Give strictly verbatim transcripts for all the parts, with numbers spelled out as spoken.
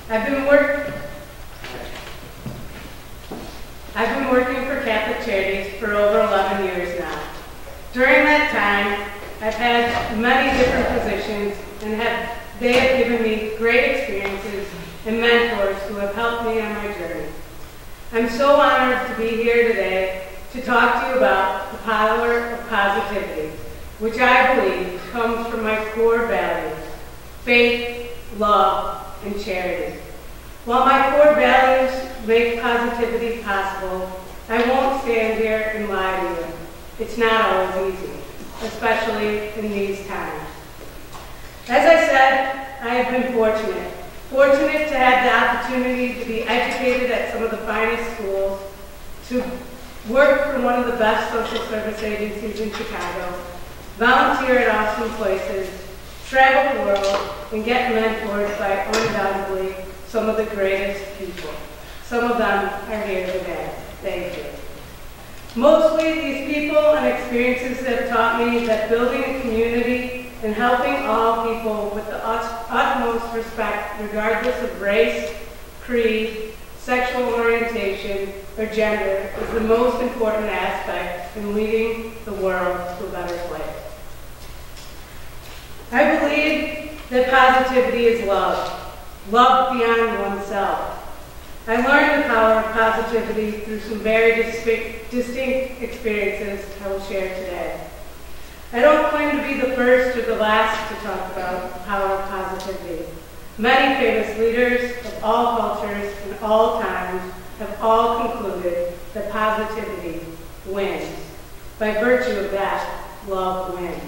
I've been work I've been working for Catholic Charities for over eleven years now. During that time, I've had many different positions and have they have given me great experiences and mentors who have helped me on my journey. I'm so honored to be here today to talk to you about the power of positivity, which I believe comes from my core values: faith, love, and charity. While my core values make positivity possible, I won't stand here and lie to you. It's not always easy, especially in these times. As I said, I have been fortunate. Fortunate to have the opportunity to be educated at some of the finest schools, to work for one of the best social service agencies in Chicago, volunteer at awesome places, travel the world, and get mentored by undoubtedly some of the greatest people. Some of them are here today. Thank you. Mostly these people and experiences have taught me that building a community and helping all people with the utmost respect, regardless of race, creed, sexual orientation, or gender, is the most important aspect in leading the world to a better place. I believe that positivity is love, love beyond oneself. I learned the power of positivity through some very distinct, distinct experiences I will share today. I don't claim to be the first or the last to talk about the power of positivity. Many famous leaders of all cultures and all times have all concluded that positivity wins. By virtue of that, love wins.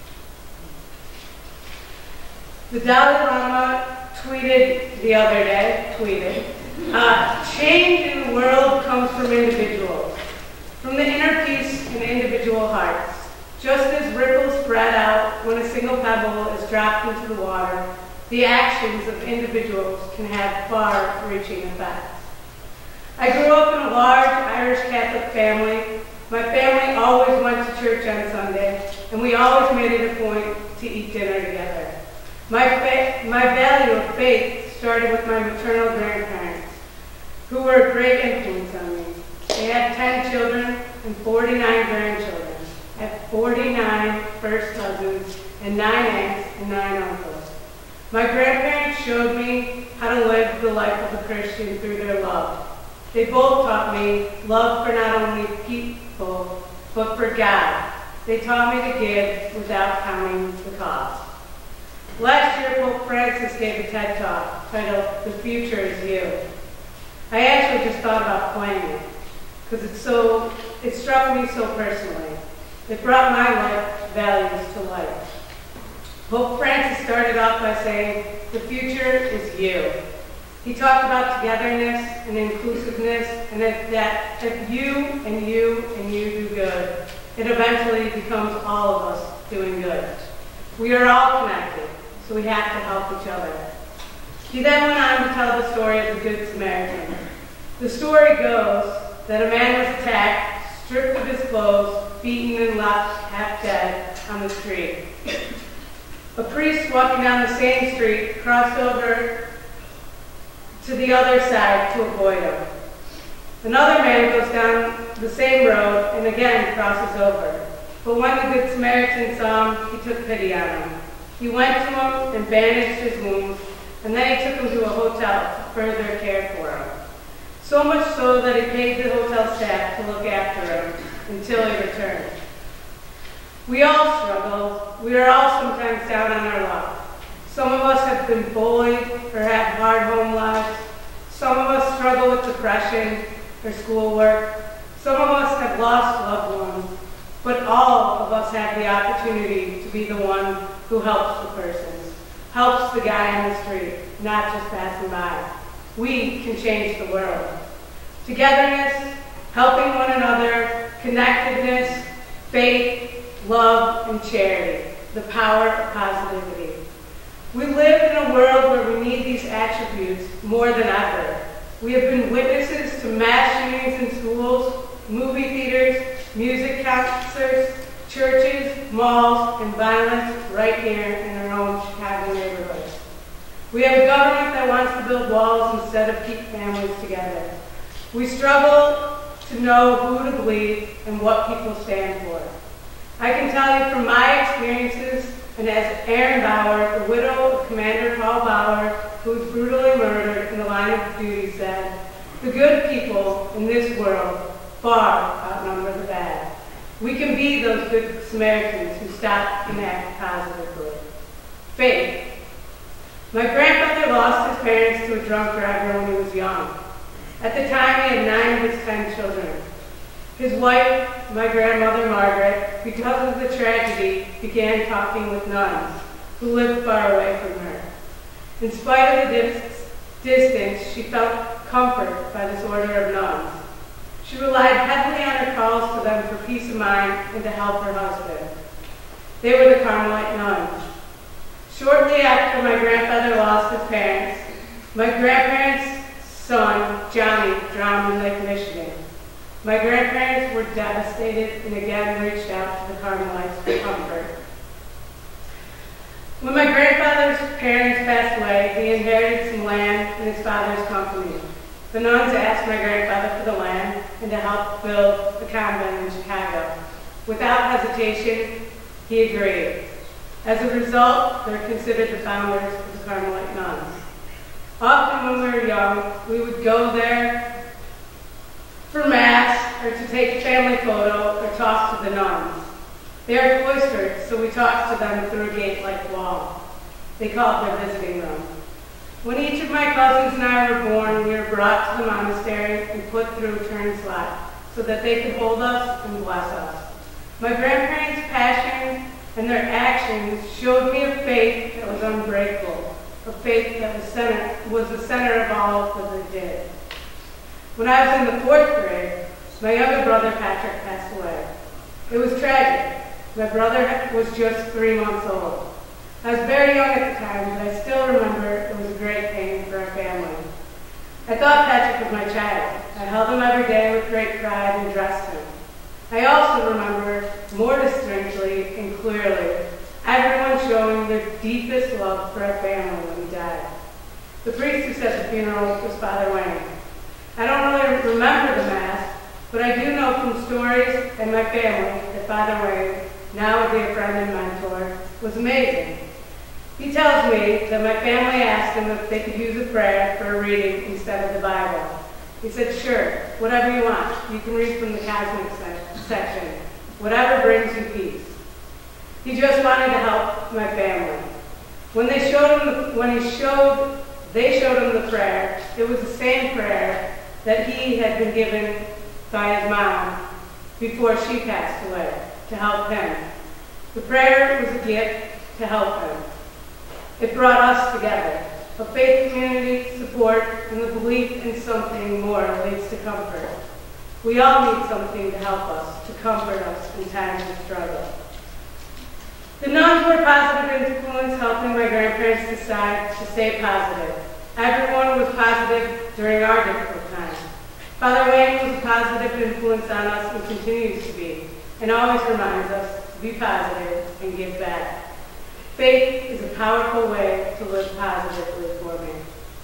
The Dalai Lama tweeted the other day, tweeted, uh, change in the world comes from individuals, from the inner peace in individual hearts. Just as ripples spread out when a single pebble is dropped into the water, the actions of individuals can have far-reaching effects. I grew up in a large Irish Catholic family. My family always went to church on Sunday, and we always made it a point to eat dinner together. My, fa my value of faith started with my maternal grandparents, who were a great influence on me. They had ten children and forty-nine grandchildren. I have forty-nine first cousins and nine aunts and nine uncles. My grandparents showed me how to live the life of a Christian through their love. They both taught me love for not only people, but for God. They taught me to give without counting the cost. Last year, Pope Francis gave a TED Talk titled, "The Future is You." I actually just thought about playing it, because it's so, it struck me so personally. It brought my life values to life. Pope Francis started off by saying, the future is you. He talked about togetherness and inclusiveness, and that if you and you and you do good, it eventually becomes all of us doing good. We are all connected, so we have to help each other. He then went on to tell the story of the Good Samaritan. The story goes that a man was attacked, stripped of his clothes, beaten and left half dead on the street. A priest walking down the same street crossed over to the other side to avoid him. Another man goes down the same road and again crosses over. But when the Good Samaritan saw him, he took pity on him. He went to him and bandaged his wounds, and then he took him to a hotel to further care for him. So much so that he paid the hotel staff to look after him until he returned. We all struggle. We are all sometimes down on our luck. Some of us have been bullied or have hard home lives. Some of us struggle with depression or schoolwork. Some of us have lost loved ones. But all of us have the opportunity to be the one who helps the person, helps the guy on the street, not just passing by. We can change the world. Togetherness, helping one another, connectedness, faith, love, and charity, the power of positivity. We live in a world where we need these attributes more than ever. We have been witnesses to mass shootings in schools, movie theaters, music concerts, churches, malls, and violence right here in our own Chicago neighborhoods. We have a government that wants to build walls instead of keep families together. We struggle to know who to believe and what people stand for. I can tell you from my experiences, and as Erin Bauer, the widow of Commander Paul Bauer, who was brutally murdered in the line of duty, said, the good people in this world far outnumber the bad. We can be those good Samaritans who stop and act positively. Faith. My grandfather lost his parents to a drunk driver when he was young. At the time, he had nine of his ten children. His wife, my grandmother Margaret, because of the tragedy, began talking with nuns who lived far away from her. In spite of the dis distance, she felt comfort by this order of nuns. She relied heavily on her calls to them for peace of mind and to help her husband. They were the Carmelite nuns. Shortly after my grandfather lost his parents, my grandparents' son, Johnny, drowned in Lake Michigan. My grandparents were devastated and again reached out to the Carmelites for comfort. When my grandfather's parents passed away, he inherited some land in his father's company. The nuns asked my grandfather for the land and to help build a convent in Chicago. Without hesitation, he agreed. As a result, they're considered the founders of the Carmelite nuns. Often when we were young, we would go there for Mass or to take a family photo or talk to the nuns. They are cloistered, so we talked to them through a gate-like wall. They called their visiting room. When each of my cousins and I were born, we were brought to the monastery and put through a turn slot so that they could hold us and bless us. My grandparents' passion and their actions showed me a faith that was unbreakable, a faith that was, center, was the center of all that they did. When I was in the fourth grade, my younger brother Patrick passed away. It was tragic. My brother was just three months old. I was very young at the time, but I still remember it was a great pain for our family. I thought Patrick was my child. I held him every day with great pride and dressed him. I also remember, more distinctly and clearly, everyone showing their deepest love for our family when he died. The priest who said the funeral was Father Wayne. I don't really remember the Mass, but I do know from stories and my family that Father Wayne, now a dear friend and mentor, was amazing. He tells me that my family asked him if they could use a prayer for a reading instead of the Bible. He said, sure, whatever you want. You can read from the Cosmic section. Whatever brings you peace. He just wanted to help my family. When they showed him, the, when he showed, they showed him the prayer, it was the same prayer that he had been given by his mom before she passed away to help him. The prayer was a gift to help him. It brought us together. A faith community, support, and the belief in something more leads to comfort. We all need something to help us, to comfort us in times of struggle. The nuns were a positive influence, helping my grandparents decide to stay positive. Everyone was positive during our difficult times. Father Wayne was a positive influence on us and continues to be, and always reminds us to be positive and give back. Faith is a powerful way to live positively for me.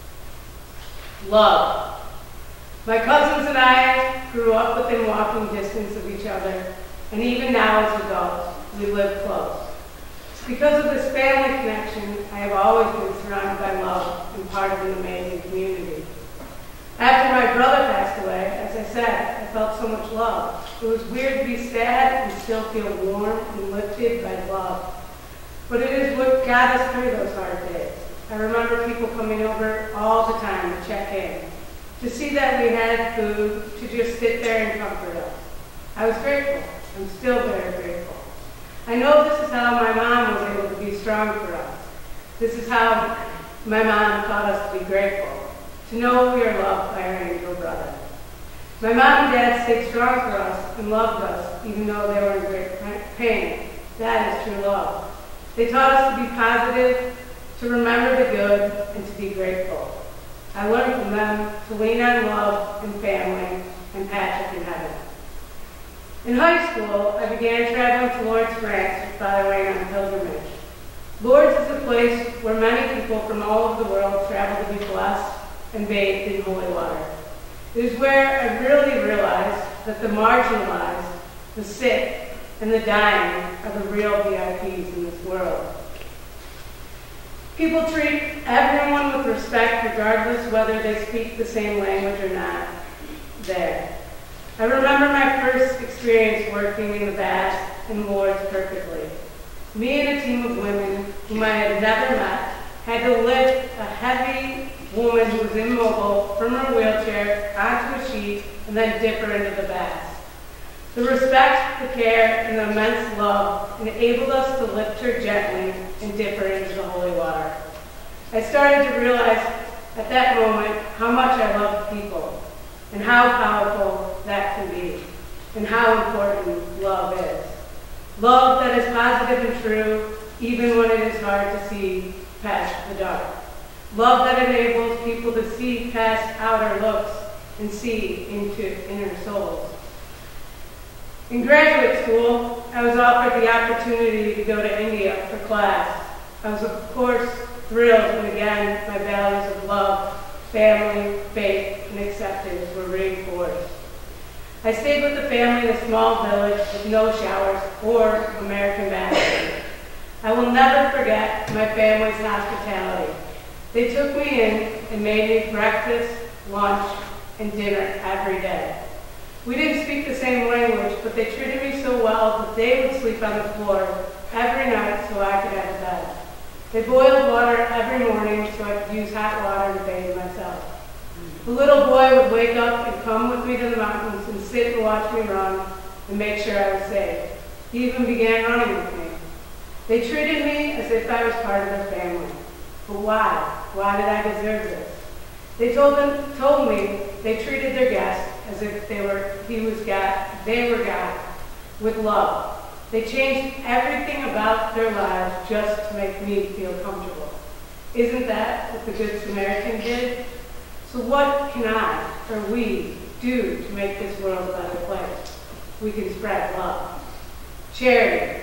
Love. My cousins and I grew up within walking distance of each other, and even now as adults, we live close. Because of this family connection, I have always been surrounded by love and part of an amazing community. After my brother passed away, as I said, I felt so much love. It was weird to be sad and still feel warm and lifted by love. But it is what got us through those hard days. I remember people coming over all the time to check in, to see that we had food, to just sit there and comfort us. I was grateful. I'm still very grateful. I know this is how my mom was able to be strong for us. This is how my mom taught us to be grateful, to know we are loved by our angel brother. My mom and dad stayed strong for us and loved us, even though they were in great pain. That is true love. They taught us to be positive, to remember the good, and to be grateful. I learned from them to lean on love and family and Patrick in heaven. In high school, I began traveling to Lawrence, France with Father Wayne on pilgrimage. Lourdes is a place where many people from all over the world travel to be blessed and bathed in holy water. It is where I really realized that the marginalized, the sick, and the dying are the real V I Ps in this world. People treat everyone with respect regardless whether they speak the same language or not there. I remember my first experience working in the bath in Lourdes perfectly. Me and a team of women whom I had never met had to lift a heavy woman who was immobile from her wheelchair onto a sheet and then dip her into the bath. The respect, the care, and the immense love enabled us to lift her gently and dip her into the holy water. I started to realize at that moment how much I loved people and how powerful that can be and how important love is. Love that is positive and true even when it is hard to see past the dark. Love that enables people to see past outer looks and see into inner souls. In graduate school, I was offered the opportunity to go to India for class. I was, of course, thrilled when again my values of love, family, faith, and acceptance were reinforced. I stayed with the family in a small village with no showers or American bathrooms. I will never forget my family's hospitality. They took me in and made me breakfast, lunch, and dinner every day. We didn't speak the same language, but they treated me so well that they would sleep on the floor every night so I could have a bed. They boiled water every morning so I could use hot water to bathe myself. The little boy would wake up and come with me to the mountains and sit and watch me run and make sure I was safe. He even began running with me. They treated me as if I was part of their family. But why? Why did I deserve this? They told them, told me they treated their guests as if they were, he was God, they were God, with love. They changed everything about their lives just to make me feel comfortable. Isn't that what the Good Samaritan did? So what can I, or we, do to make this world a better place? We can spread love. Charity.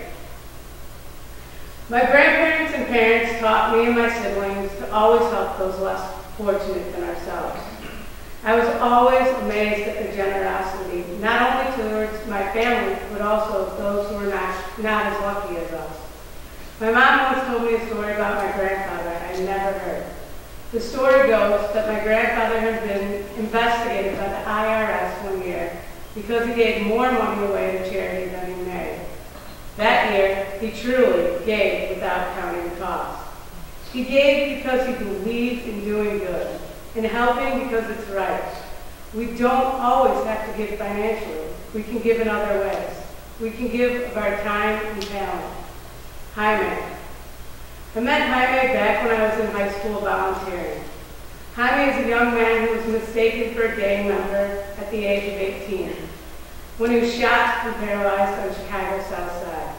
My grandparents and parents taught me and my siblings to always help those less fortunate than ourselves. I was always amazed at their generosity, not only towards my family, but also those who were not, not as lucky as us. My mom once told me a story about my grandfather I never heard. The story goes that my grandfather had been investigated by the I R S one year because he gave more money away to charity than he made. That year, he truly gave without counting the cost. He gave because he believed in doing good, in helping because it's right. We don't always have to give financially. We can give in other ways. We can give of our time and talent. Jaime. I met Jaime back when I was in high school volunteering. Jaime is a young man who was mistaken for a gang member at the age of eighteen, when he was shot and paralyzed on Chicago's South Side.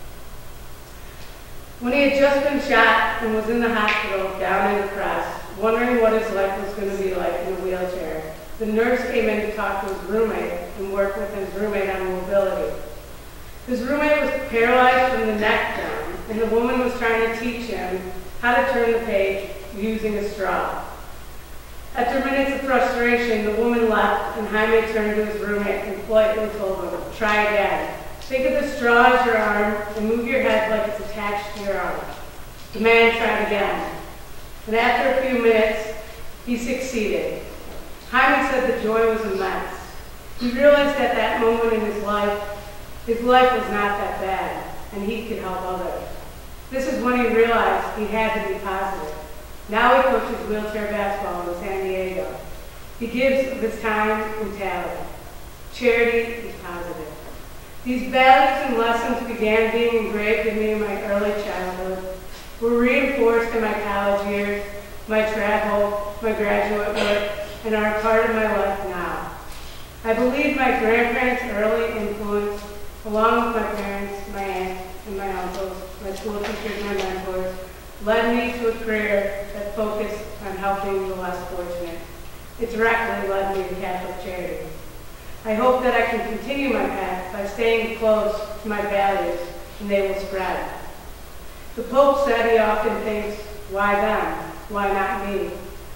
When he had just been shot and was in the hospital, down and depressed, wondering what his life was going to be like in a wheelchair, the nurse came in to talk to his roommate and work with his roommate on mobility. His roommate was paralyzed from the neck down, and the woman was trying to teach him how to turn the page using a straw. After minutes of frustration, the woman left, and Jaime turned to his roommate and politely told him, "Try again. Think of the straw as your arm and move your head like it's attached to your arm." The man tried again, and after a few minutes, he succeeded. Jaime said the joy was immense. He realized at that moment in his life, his life was not that bad, and he could help others. This is when he realized he had to be positive. Now he coaches wheelchair basketball in San Diego. He gives of his time and talent. Charity is positive. These values and lessons began being engraved in me in my early childhood, were reinforced in my college years, my travel, my graduate work, and are a part of my life now. I believe my grandparents' early influence, along with my parents, my aunt, and my uncles, my school teachers, my mentors, led me to a career that focused on helping the less fortunate. It directly led me to Catholic Charities. I hope that I can continue my path by staying close to my values, and they will spread. The Pope said he often thinks, why them? Why not me?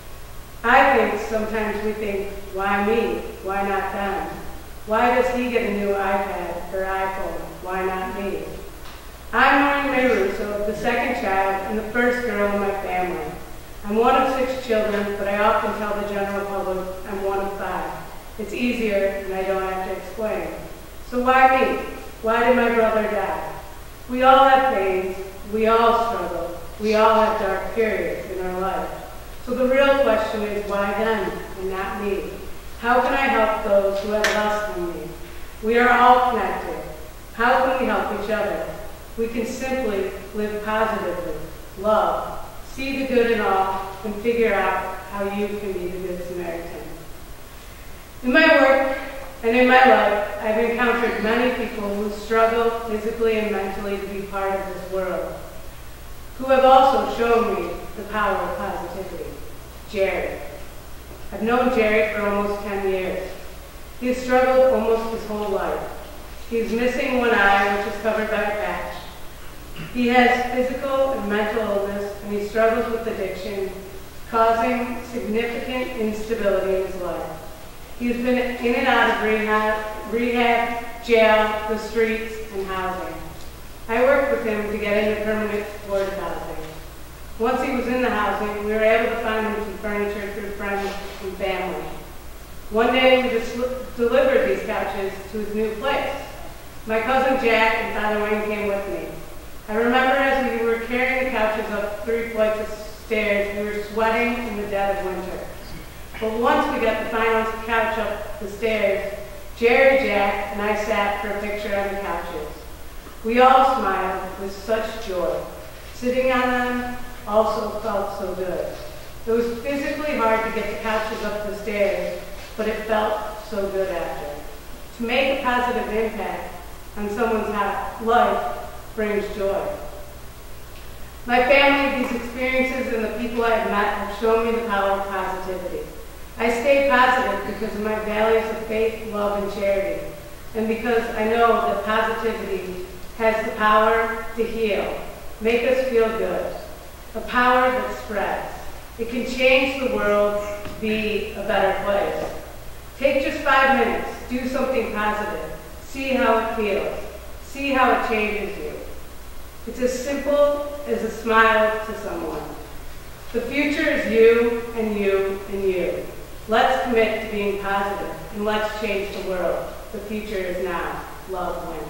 I think sometimes we think, why me? Why not them? Why does he get a new iPad or iPhone? Why not me? I'm Noreen Russo, the second child and the first girl in my family. I'm one of six children, but I often tell the general public I'm one of five. It's easier and I don't have to explain. So why me? Why did my brother die? We all have pains, we all struggle, we all have dark periods in our life. So the real question is why them and not me? How can I help those who have less than me? We are all connected. How can we help each other? We can simply live positively, love, see the good in all, and figure out how you can be the Good Samaritan. In my work and in my life, I've encountered many people who struggle physically and mentally to be part of this world, who have also shown me the power of positivity. Jerry. I've known Jerry for almost ten years. He has struggled almost his whole life. He's missing one eye, which is covered by a patch. He has physical and mental illness, and he struggles with addiction, causing significant instability in his life. He's been in and out of rehab, rehab, jail, the streets, and housing. I worked with him to get into permanent supportive housing. Once he was in the housing, we were able to find him some furniture through friends and family. One day, we just delivered these couches to his new place. My cousin Jack and Father Wayne came with me. I remember as we were carrying the couches up three flights of stairs, we were sweating in the dead of winter. But once we got the final couch up the stairs, Jerry, Jack, and I sat for a picture on the couches. We all smiled with such joy. Sitting on them also felt so good. It was physically hard to get the couches up the stairs, but it felt so good after. To make a positive impact on someone's life brings joy. My family, these experiences, and the people I have met have shown me the power of positivity. I stay positive because of my values of faith, love, and charity, and because I know that positivity has the power to heal, make us feel good, a power that spreads. It can change the world to be a better place. Take just five minutes, do something positive, see how it feels, see how it changes you. It's as simple as a smile to someone. The future is you and you and you. Let's commit to being positive and let's change the world. The future is now. Love wins.